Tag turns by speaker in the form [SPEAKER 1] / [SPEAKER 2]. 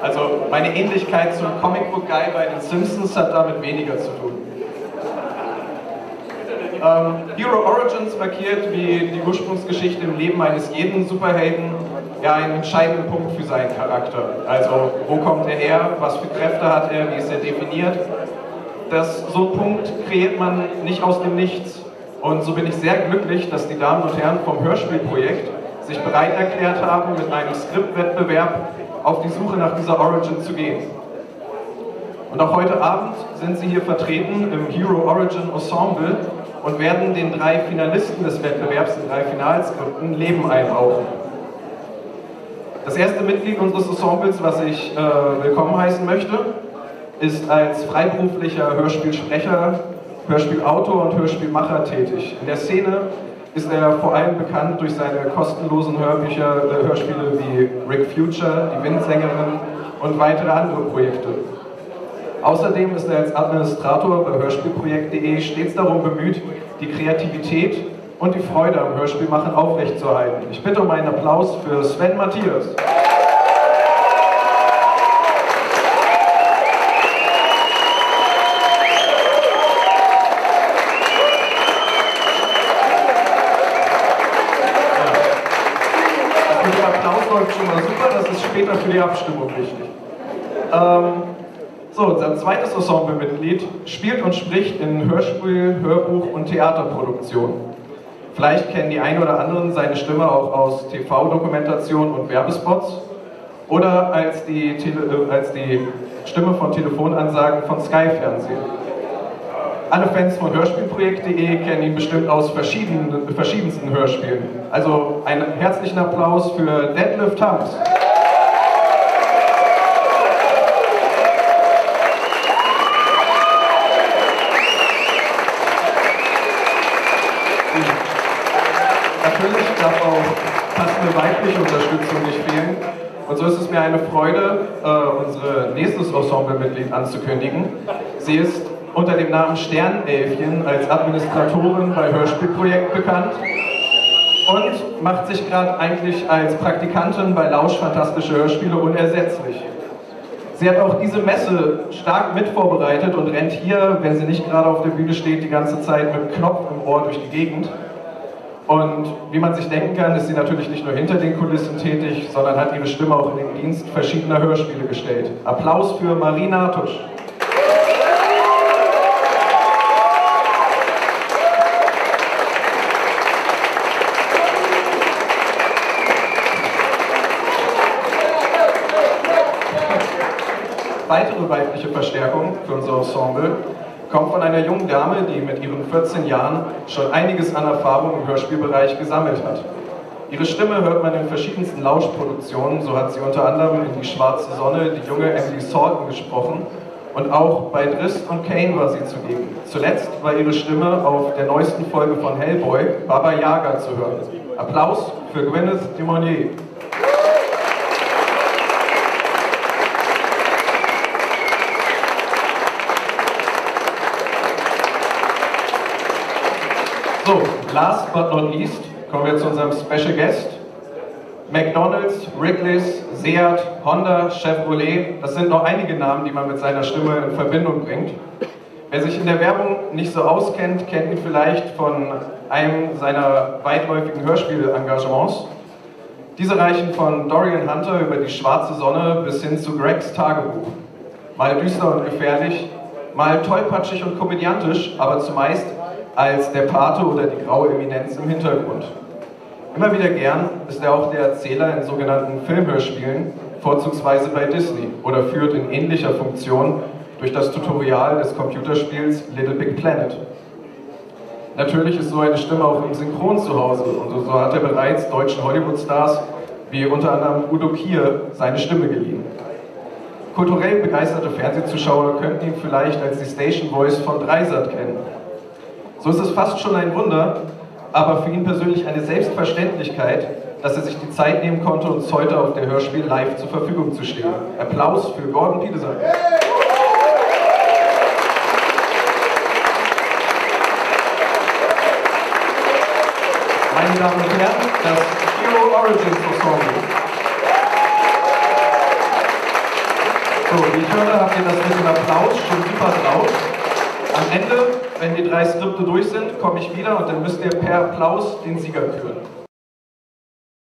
[SPEAKER 1] Also meine Ähnlichkeit zum Comic Book Guy bei den Simpsons hat damit weniger zu tun. Hero Origins markiert wie die Ursprungsgeschichte im Leben eines jeden Superhelden ja einen entscheidenden Punkt für seinen Charakter. Also wo kommt er her, was für Kräfte hat er, wie ist er definiert. So einen Punkt kreiert man nicht aus dem Nichts. Und so bin ich sehr glücklich, dass die Damen und Herren vom Hörspielprojekt sich bereit erklärt haben, mit einem Skriptwettbewerb auf die Suche nach dieser Origin zu gehen. Und auch heute Abend sind sie hier vertreten im Hero Origin Ensemble und werden den 3 Finalisten des Wettbewerbs, den 3 Finalskripten, Leben einhauchen. Das erste Mitglied unseres Ensembles, was ich willkommen heißen möchte, ist als freiberuflicher Hörspielsprecher, Hörspielautor und Hörspielmacher tätig. In der Szene ist er vor allem bekannt durch seine kostenlosen Hörspiele wie Rick Future, die Windsängerin und weitere andere Projekte. Außerdem ist er als Administrator bei Hörspielprojekt.de stets darum bemüht, die Kreativität und die Freude am Hörspielmachen aufrechtzuerhalten. Ich bitte um einen Applaus für Sven Matthias. Der Applaus läuft schon mal super, das ist später für die Abstimmung wichtig. So, unser zweites Ensemblemitglied spielt und spricht in Hörspiel-, Hörbuch- und Theaterproduktionen. Vielleicht kennen die einen oder anderen seine Stimme auch aus TV-Dokumentationen und Werbespots oder als die Stimme von Telefonansagen von Sky-Fernsehen. Alle Fans von Hörspielprojekt.de kennen ihn bestimmt aus verschiedensten Hörspielen. Also einen herzlichen Applaus für Detlef Tams. Natürlich darf auch passende weibliche Unterstützung nicht fehlen. Und so ist es mir eine Freude, unsere nächstes Ensemblemitglied anzukündigen. Sie ist unter dem Namen Sternelfchen als Administratorin bei Hörspielprojekt bekannt und macht sich gerade eigentlich als Praktikantin bei Lausch Fantastische Hörspiele unersetzlich. Sie hat auch diese Messe stark mitvorbereitet und rennt hier, wenn sie nicht gerade auf der Bühne steht, die ganze Zeit mit dem Knopf im Ohr durch die Gegend. Und wie man sich denken kann, ist sie natürlich nicht nur hinter den Kulissen tätig, sondern hat ihre Stimme auch in den Dienst verschiedener Hörspiele gestellt. Applaus für Marie Natusch. Weitere weibliche Verstärkung für unser Ensemble kommt von einer jungen Dame, die mit ihren 14 Jahren schon einiges an Erfahrung im Hörspielbereich gesammelt hat. Ihre Stimme hört man in verschiedensten Lauschproduktionen, so hat sie unter anderem in Die schwarze Sonne die junge Emily Salton gesprochen und auch bei Drist und Kane war sie zugegen. Zuletzt war ihre Stimme auf der neuesten Folge von Hellboy, Baba Yaga, zu hören. Applaus für Gwyneth Dumonier. So, last but not least kommen wir zu unserem Special Guest. McDonald's, Wrigley's, Seat, Honda, Chevrolet, das sind noch einige Namen, die man mit seiner Stimme in Verbindung bringt. Wer sich in der Werbung nicht so auskennt, kennt ihn vielleicht von einem seiner weitläufigen Hörspielengagements. Diese reichen von Dorian Hunter über Die schwarze Sonne bis hin zu Gregs Tagebuch. Mal düster und gefährlich, mal tollpatschig und komödiantisch, aber zumeist als der Pate oder die graue Eminenz im Hintergrund. Immer wieder gern ist er auch der Erzähler in sogenannten Filmhörspielen, vorzugsweise bei Disney, oder führt in ähnlicher Funktion durch das Tutorial des Computerspiels Little Big Planet. Natürlich ist so eine Stimme auch im Synchron zu Hause und so hat er bereits deutschen Hollywood-Stars wie unter anderem Udo Kier seine Stimme geliehen. Kulturell begeisterte Fernsehzuschauer könnten ihn vielleicht als die Station Voice von Dreisat kennen. So ist es fast schon ein Wunder, aber für ihn persönlich eine Selbstverständlichkeit, dass er sich die Zeit nehmen konnte, uns heute auf der Hörspiel live zur Verfügung zu stehen. Applaus für Gordon Peterson. Meine Damen und Herren, das Hero Origins Ensemble. So, wie ich höre, habt ihr das mit dem Applaus schon super drauf. Am Ende, wenn die 3 Skripte durch sind, komme ich wieder und dann müsst ihr per Applaus den Sieger küren.